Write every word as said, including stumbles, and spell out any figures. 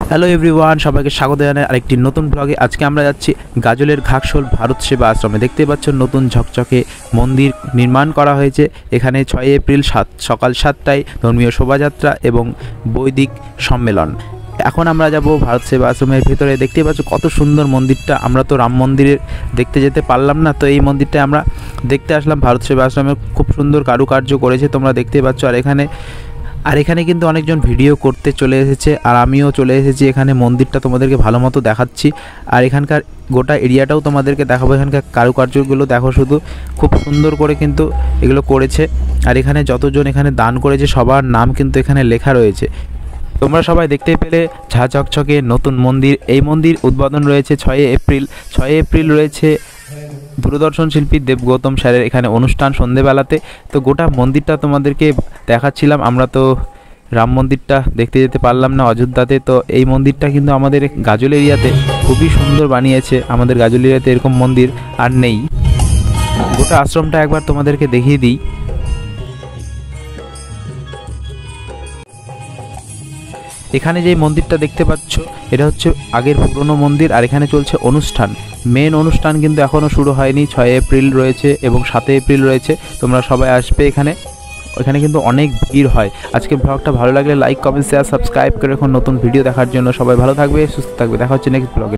Hello everyone, সবাইকে স্বাগত জানাই আরেকটি নতুন ব্লগে। আজকে আমরা যাচ্ছি গাজলের ঘাটশোল ভারত সেবা আশ্রমে। দেখতেই পাচ্ছ নতুন ঝকঝকে মন্দির নির্মাণ করা হয়েছে। এখানে ছয় এপ্রিল সাত সকাল সাতটায় ধর্মীয় শোভাযাত্রা এবং বৈদিক সম্মেলন। এখন আমরা যাব ভারত সেবা আশ্রমের ভেতরে। দেখতেই পাচ্ছ কত সুন্দর মন্দিরটা। আমরা তো রাম মন্দিরে দেখতে যেতে পারলাম না, তো এই মন্দিরটা আমরা দেখতে আসলাম। ভারত সেবা আশ্রমে খুব সুন্দর কারুকার্য করেছে, তোমরা দেখতেই পাচ্ছ। আর এখানে আর এখানে কিন্তু অনেকজন ভিডিও করতে চলে এসেছে, আর আমিও চলে এসেছি এখানে। মন্দিরটা তোমাদেরকে ভালো মতো দেখাচ্ছি, আর এখানকার গোটা এরিয়াটাও তোমাদেরকে দেখাবো। এখানকার কারুকার্যগুলো দেখো শুধু, খুব সুন্দর করে কিন্তু এগুলো করেছে। আর এখানে যতজন এখানে দান করেছে সবার নাম কিন্তু এখানে লেখা রয়েছে। তোমরা সবাই দেখতে পেলে ঝা চকচকে নতুন মন্দির। এই মন্দির উদ্বোধন রয়েছে ছয় এপ্রিল। ছয় এপ্রিল রয়েছে দূরদর্শন শিল্পী দেব গৌতম স্যারের এখানে অনুষ্ঠান সন্ধেবেলাতে। তো গোটা মন্দিরটা তোমাদেরকে দেখাচ্ছিলাম। আমরা তো রাম মন্দিরটা দেখতে যেতে পারলাম না অযোধ্যাতে, তো এই মন্দিরটা কিন্তু আমাদের গাজল এরিয়াতে খুবই সুন্দর বানিয়েছে। আমাদের গাজল এরিয়াতে এরকম মন্দির আর নেই। গোটা আশ্রমটা একবার তোমাদেরকে দেখিয়ে দিই। এখানে যে মন্দিরটা দেখতে পাচ্ছ এটা হচ্ছে আগের পুরনো মন্দির, আর এখানে চলছে অনুষ্ঠান। মেন অনুষ্ঠান কিন্তু এখনও শুরু হয়নি। ছয় এপ্রিল রয়েছে এবং সাত এপ্রিল রয়েছে। তোমরা সবাই আসবে এখানে। ওখানে কিন্তু অনেক ভিড় হয়। আজকে ব্লগটা ভালো লাগলে লাইক, কমেন্ট, শেয়ার, সাবস্ক্রাইব করে এখন নতুন ভিডিও দেখার জন্য। সবাই ভালো থাকবে, সুস্থ থাকবে। দেখা হচ্ছে নেক্সট ব্লগে।